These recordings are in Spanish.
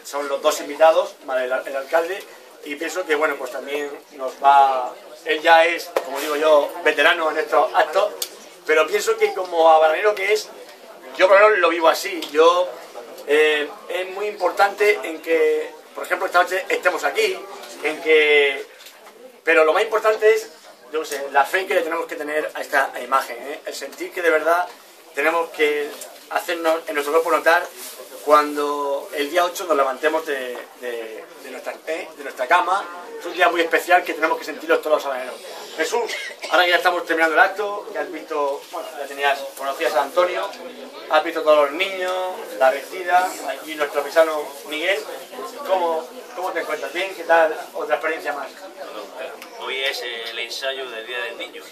son los dos invitados, más el alcalde, y pienso que, bueno, pues también nos va... Él ya es, como digo yo, veterano en estos actos, pero pienso que como habanero que es, yo por lo menos lo vivo así. Yo, es muy importante en que, por ejemplo, esta noche estemos aquí, en que... Pero lo más importante es, yo no sé, la fe que le tenemos que tener a esta imagen, ¿eh? El sentir que de verdad tenemos que hacernos en nuestro cuerpo notar cuando el día 8 nos levantemos de nuestra cama. Es un día muy especial que tenemos que sentirlo todos los habaneros. Jesús, ahora que ya estamos terminando el acto, ya has visto, bueno, ya conocías a Antonio, has visto todos los niños, la vestida, aquí nuestro paisano Miguel. ¿Cómo te encuentras? ¿Bien? ¿Qué tal? ¿Otra experiencia más? Hoy es el ensayo del Día del Niño.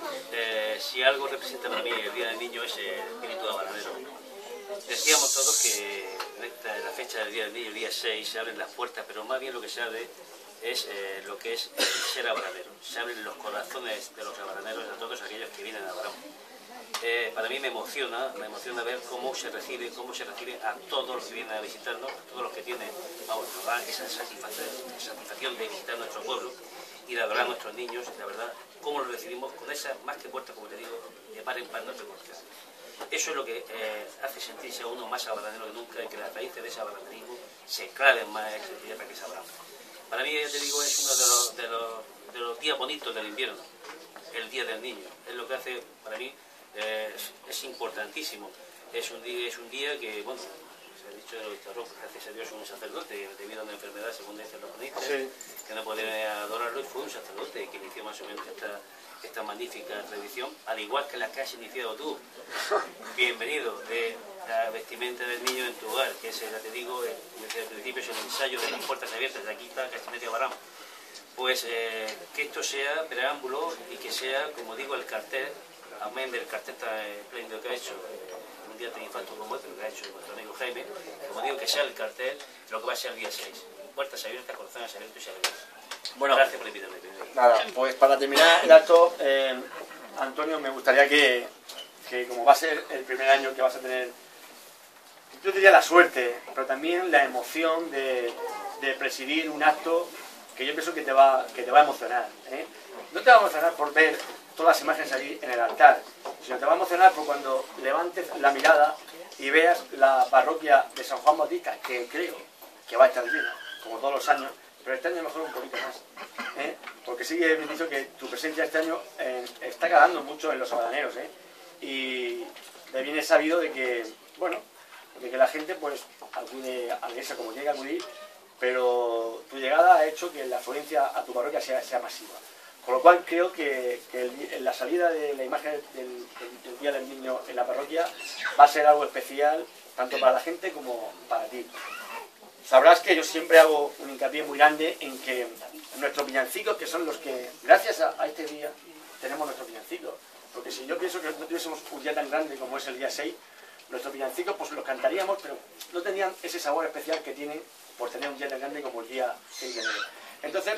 Si algo representa para mí el Día del Niño es el espíritu de habanero. Decíamos todos que en la fecha del Día del Niño, el día 6, se abren las puertas, pero más bien lo que se abre es lo que es ser habanero. Se abren los corazones de los habaneros, de todos aquellos que vienen a Abarán. Para mí me emociona ver cómo se recibe a todos los que vienen a visitarnos, a todos los que tienen, esa satisfacción de visitar nuestro pueblo y de adorar a nuestros niños, la verdad, cómo los recibimos con esa más que puerta, como te digo, de par en par nuestro corazón. Eso es lo que hace sentirse a uno más habanero que nunca, y que las raíces de ese habanerismo se claven más en esa tierra que es Abarán. Para mí, ya te digo, es uno de los días bonitos del invierno, el Día del Niño. Es lo que hace, para mí, es importantísimo. Es un día que, bueno, se ha dicho, gracias a Dios, un sacerdote, debido a una enfermedad, según dicen los cronistas, sí, que no podía adorarlo, y fue un sacerdote que inició más o menos esta magnífica tradición, al igual que la que has iniciado tú. Bienvenido, de la vestimenta del niño en tu hogar, que es, ya te digo, desde el principio es el ensayo de las puertas abiertas, de aquí está Cachimedia Abarán. Pues que esto sea preámbulo y que sea, como digo, el cartel, amén del cartel tan espléndido que ha hecho, un día tan infarto como este, que ha hecho nuestro amigo Jaime, como digo, que sea el cartel lo que va a ser el día 6. Puertas abiertas, corazones abiertos y alegres. Bueno, gracias por invitarme. Nada, pues para terminar el acto, Antonio, me gustaría que como va a ser el primer año que vas a tener, yo diría la suerte, pero también la emoción de presidir un acto que yo pienso que te va a emocionar, ¿eh? No te va a emocionar por ver todas las imágenes ahí en el altar, sino te va a emocionar por cuando levantes la mirada y veas la parroquia de San Juan Bautista, que creo que va a estar llena, como todos los años, pero este año mejor un poquito más, ¿eh? Porque sí que me he dicho que tu presencia este año está calando mucho en los habaneros, ¿eh? Y de bien es sabido de que, bueno, de que la gente pues acude a la iglesia como llega a acudir, pero tu llegada ha hecho que la afluencia a tu parroquia sea masiva. Con lo cual creo que la salida de la imagen del Día del Niño en la parroquia va a ser algo especial, tanto para la gente como para ti. Sabrás que yo siempre hago un hincapié muy grande en que nuestros villancicos, que son los que, gracias a este día, tenemos nuestros villancicos. Porque si yo pienso que no tuviésemos un día tan grande como es el día 6, nuestros villancicos pues los cantaríamos, pero no tenían ese sabor especial que tienen por tener un día tan grande como el día 6 de enero. Entonces,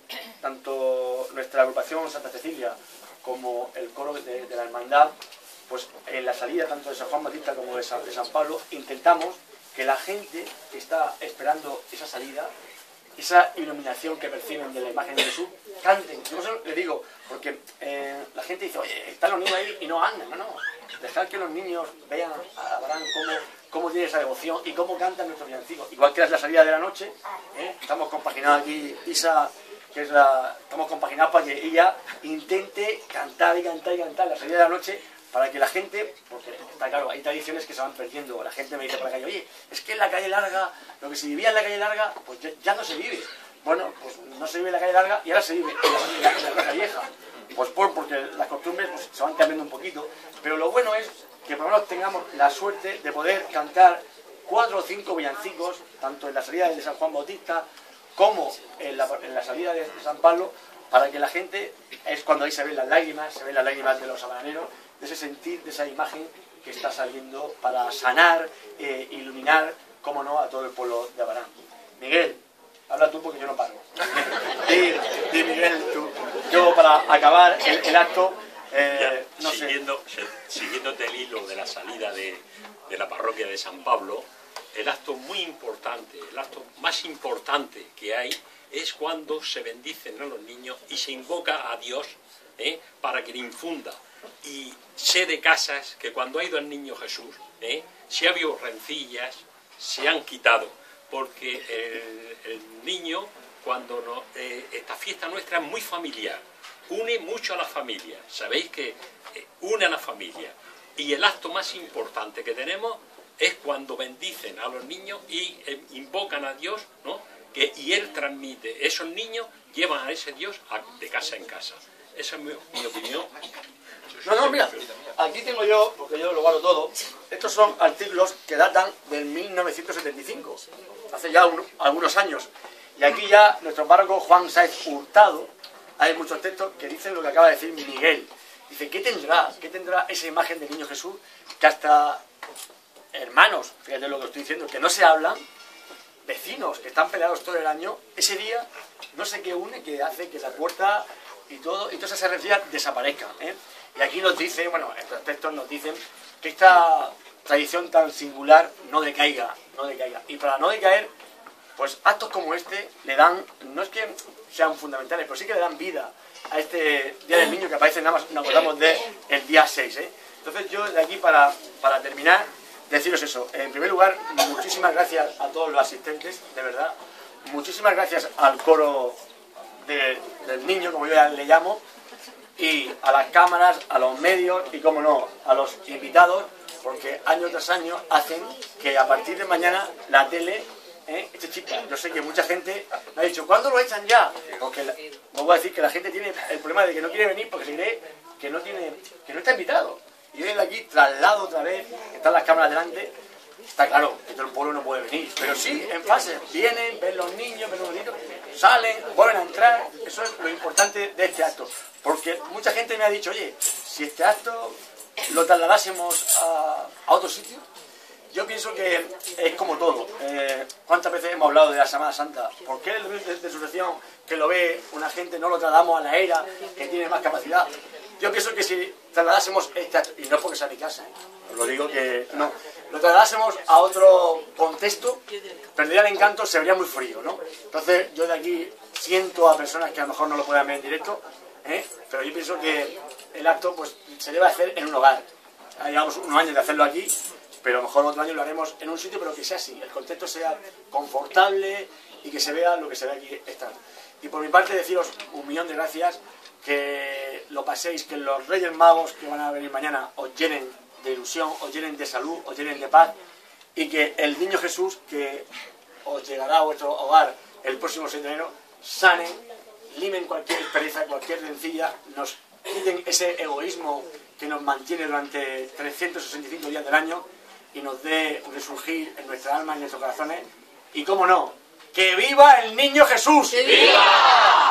tanto nuestra agrupación Santa Cecilia como el coro de la hermandad, pues en la salida tanto de San Juan Bautista como de San Pablo, intentamos que la gente que está esperando esa salida, esa iluminación que perciben de la imagen de Jesús, canten. Yo eso le digo, porque la gente dice, oye, están los niños ahí y no andan. No, dejar que los niños vean a Abarán cómo tiene esa devoción y cómo cantan nuestros villancicos. Igual que es la salida de la noche, estamos compaginados aquí, Isa, que es estamos compaginados para que ella intente cantar y cantar y cantar la salida de la noche, para que la gente, porque está claro, hay tradiciones que se van perdiendo. La gente me dice por la calle, oye, es que en la calle larga, lo que se vivía en la calle larga, pues ya no se vive. Bueno, pues no se vive en la calle larga y ahora se vive en la calle vieja. Pues porque las costumbres pues, se van cambiando un poquito, pero lo bueno es que por lo menos tengamos la suerte de poder cantar 4 o 5 villancicos, tanto en la salida de San Juan Bautista como en la salida de San Pablo, para que la gente, es cuando ahí se ven las lágrimas de los habaneros, de ese sentir, de esa imagen que está saliendo para sanar, iluminar, cómo no, a todo el pueblo de Abarán. Miguel, habla tú porque yo no paro. Di Miguel, tú. Yo para acabar el acto, no siguiéndote el hilo de la salida de la parroquia de San Pablo, el acto muy importante, el acto más importante que hay es cuando se bendicen a los niños y se invoca a Dios para que le infunda. Y sé de casas que cuando ha ido el niño Jesús, si ha habido rencillas, se han quitado, porque el niño, cuando esta fiesta nuestra es muy familiar, une mucho a la familia, sabéis que une a la familia, y el acto más importante que tenemos es cuando bendicen a los niños y invocan a Dios, ¿no? Y Él transmite, esos niños llevan a ese Dios de casa en casa. Esa es mi opinión. No, mira, aquí tengo yo, porque yo lo guardo todo, estos son artículos que datan del 1975, hace ya algunos años. Y aquí ya nuestro párroco Juan Sáez Hurtado, hay muchos textos que dicen lo que acaba de decir Miguel. Dice, ¿qué tendrá esa imagen del niño Jesús que hasta hermanos, fíjate lo que estoy diciendo, que no se hablan, vecinos que están peleados todo el año, ese día no sé qué une, que hace que la puerta y todas esas rencillas desaparezcan, Y aquí nos dice, bueno, estos textos nos dicen que esta tradición tan singular no decaiga. Y para no decaer, pues actos como este le dan, no es que sean fundamentales, pero sí que le dan vida a este Día del Niño que aparece, nada más nos acordamos del día 6, Entonces yo de aquí para terminar, deciros eso. En primer lugar, muchísimas gracias a todos los asistentes, de verdad. Muchísimas gracias al coro del niño, como yo ya le llamo, y a las cámaras, a los medios y, como no, a los invitados, porque año tras año hacen que a partir de mañana la tele este chip. Yo sé que mucha gente me ha dicho, ¿cuándo lo echan ya? Porque vuelvo a decir que la gente tiene el problema de que no quiere venir porque se cree que no está invitado. Y yo desde aquí traslado otra vez, están las cámaras delante. Está claro que todo el pueblo no puede venir, pero sí en fase. Vienen, ven los niños, ven los niños, salen, vuelven a entrar. Eso es lo importante de este acto. Porque mucha gente me ha dicho, oye, si este acto lo trasladásemos a otro sitio. Yo pienso que es como todo. ¿Cuántas veces hemos hablado de la Semana Santa? ¿Por qué el de resurrección, que lo ve una gente, no lo trasladamos a la era, que tiene más capacidad? Yo pienso que si trasladásemos este acto, y no es porque sea mi casa, os lo digo que no, lo trasladásemos a otro contexto, perdería el encanto, se vería muy frío, ¿no? Entonces yo de aquí siento a personas que a lo mejor no lo puedan ver en directo, pero yo pienso que el acto pues se debe hacer en un hogar. Llevamos unos años de hacerlo aquí, pero a lo mejor otro año lo haremos en un sitio, pero que sea así, el contexto sea confortable y que se vea lo que se ve aquí esta. Y por mi parte deciros un millón de gracias, que lo paséis, que los Reyes Magos que van a venir mañana os llenen de ilusión, os llenen de salud, os llenen de paz, y que el Niño Jesús que os llegará a vuestro hogar el próximo 6 de enero sanen, limen cualquier pereza, cualquier rencilla, nos quiten ese egoísmo que nos mantiene durante 365 días del año y nos dé un resurgir en nuestra alma y en nuestros corazones. Y cómo no, ¡que viva el Niño Jesús! ¡Que viva!